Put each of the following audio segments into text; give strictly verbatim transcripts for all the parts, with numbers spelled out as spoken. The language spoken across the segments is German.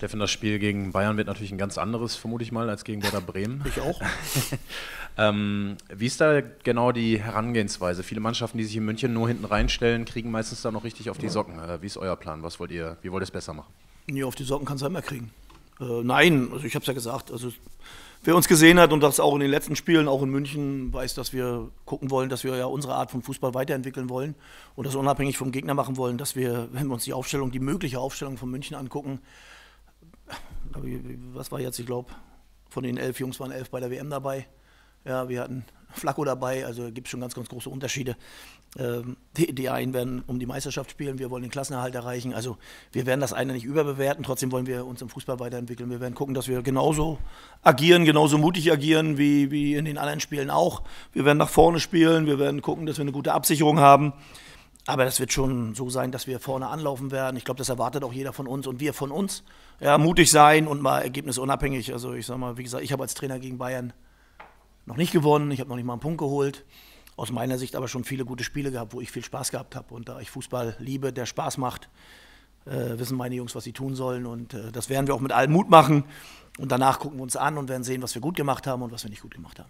Steffen, das Spiel gegen Bayern wird natürlich ein ganz anderes, vermute ich mal, als gegen Werder Bremen. Ich auch. ähm, wie ist da genau die Herangehensweise? Viele Mannschaften, die sich in München nur hinten reinstellen, kriegen meistens da noch richtig auf die Socken. Äh, wie ist euer Plan? Was wollt ihr, wie wollt ihr es besser machen? Nee, auf die Socken kannst du immer kriegen. Äh, nein, also ich habe es ja gesagt, also wer uns gesehen hat und das auch in den letzten Spielen, auch in München, weiß, dass wir gucken wollen, dass wir ja unsere Art von Fußball weiterentwickeln wollen und das unabhängig vom Gegner machen wollen, dass wir, wenn wir uns die Aufstellung, die mögliche Aufstellung von München angucken, was war jetzt, ich glaube, von den elf Jungs waren elf bei der W M dabei. Ja, wir hatten Flacco dabei, also gibt es schon ganz, ganz große Unterschiede. Ähm, die, die einen werden um die Meisterschaft spielen, wir wollen den Klassenerhalt erreichen. Also wir werden das eine nicht überbewerten, trotzdem wollen wir uns im Fußball weiterentwickeln. Wir werden gucken, dass wir genauso agieren, genauso mutig agieren wie, wie in den anderen Spielen auch. Wir werden nach vorne spielen, wir werden gucken, dass wir eine gute Absicherung haben. Aber das wird schon so sein, dass wir vorne anlaufen werden. Ich glaube, das erwartet auch jeder von uns und wir von uns. Ja, mutig sein und mal ergebnisunabhängig. Also ich sag mal, wie gesagt, ich habe als Trainer gegen Bayern noch nicht gewonnen. Ich habe noch nicht mal einen Punkt geholt. Aus meiner Sicht aber schon viele gute Spiele gehabt, wo ich viel Spaß gehabt habe. Und da ich Fußball liebe, der Spaß macht, äh, wissen meine Jungs, was sie tun sollen. Und äh, das werden wir auch mit allem Mut machen. Und danach gucken wir uns an und werden sehen, was wir gut gemacht haben und was wir nicht gut gemacht haben.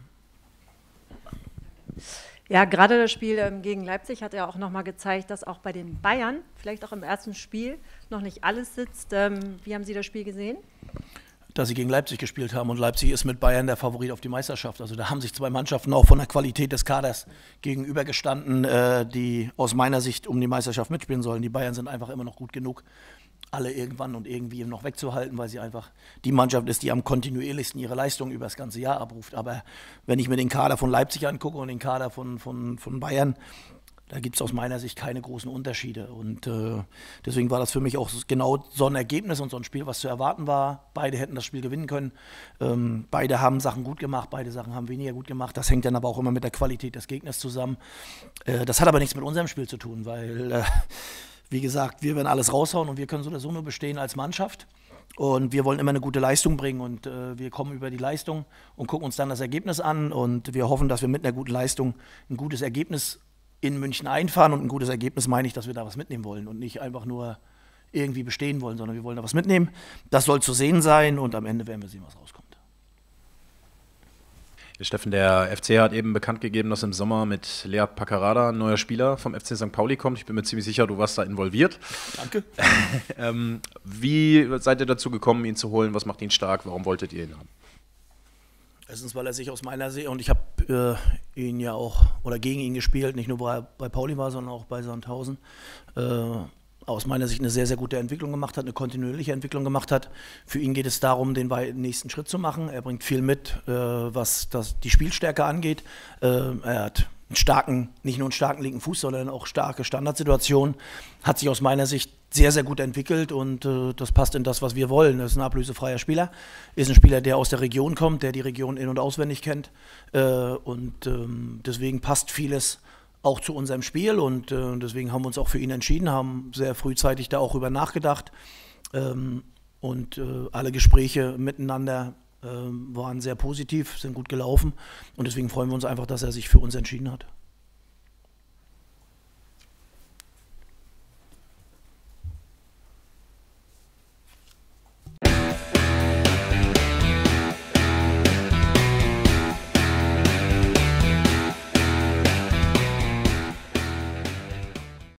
Ja, gerade das Spiel ähm, gegen Leipzig hat ja auch nochmal gezeigt, dass auch bei den Bayern, vielleicht auch im ersten Spiel, noch nicht alles sitzt. Ähm, wie haben Sie das Spiel gesehen? Dass sie gegen Leipzig gespielt haben und Leipzig ist mit Bayern der Favorit auf die Meisterschaft. Also da haben sich zwei Mannschaften auch von der Qualität des Kaders gegenübergestanden, äh, die aus meiner Sicht um die Meisterschaft mitspielen sollen. Die Bayern sind einfach immer noch gut genug, alle irgendwann und irgendwie noch wegzuhalten, weil sie einfach die Mannschaft ist, die am kontinuierlichsten ihre Leistung über das ganze Jahr abruft. Aber wenn ich mir den Kader von Leipzig angucke und den Kader von, von, von Bayern, da gibt es aus meiner Sicht keine großen Unterschiede. Und äh, deswegen war das für mich auch genau so ein Ergebnis und so ein Spiel, was zu erwarten war. Beide hätten das Spiel gewinnen können. Ähm, beide haben Sachen gut gemacht, beide Sachen haben weniger gut gemacht. Das hängt dann aber auch immer mit der Qualität des Gegners zusammen. Äh, das hat aber nichts mit unserem Spiel zu tun, weil, äh, wie gesagt, wir werden alles raushauen und wir können so oder so nur bestehen als Mannschaft. Und wir wollen immer eine gute Leistung bringen und äh, wir kommen über die Leistung und gucken uns dann das Ergebnis an. Und wir hoffen, dass wir mit einer guten Leistung ein gutes Ergebnis in München einfahren und ein gutes Ergebnis meine ich, dass wir da was mitnehmen wollen und nicht einfach nur irgendwie bestehen wollen, sondern wir wollen da was mitnehmen. Das soll zu sehen sein und am Ende werden wir sehen, was rauskommt. Ja, Steffen, der F C hat eben bekannt gegeben, dass im Sommer mit Lea Paccarada ein neuer Spieler vom F C Sankt Pauli kommt. Ich bin mir ziemlich sicher, du warst da involviert. Danke. ähm, wie seid ihr dazu gekommen, ihn zu holen? Was macht ihn stark? Warum wolltet ihr ihn haben? Erstens, weil er sich aus meiner Sicht, und ich habe äh, ihn ja auch, oder gegen ihn gespielt, nicht nur bei, bei Pauli war, sondern auch bei Sandhausen, äh, aus meiner Sicht eine sehr, sehr gute Entwicklung gemacht hat, eine kontinuierliche Entwicklung gemacht hat. Für ihn geht es darum, den nächsten Schritt zu machen. Er bringt viel mit, äh, was das, die Spielstärke angeht. Äh, er hat einen starken, nicht nur einen starken linken Fuß, sondern auch starke Standardsituationen. Hat sich aus meiner Sicht sehr, sehr gut entwickelt und äh, das passt in das, was wir wollen. Das ist ein ablösefreier Spieler, ist ein Spieler, der aus der Region kommt, der die Region in- und auswendig kennt äh, und ähm, deswegen passt vieles auch zu unserem Spiel und äh, deswegen haben wir uns auch für ihn entschieden, haben sehr frühzeitig da auch über nachgedacht ähm, und äh, alle Gespräche miteinander äh, waren sehr positiv, sind gut gelaufen und deswegen freuen wir uns einfach, dass er sich für uns entschieden hat.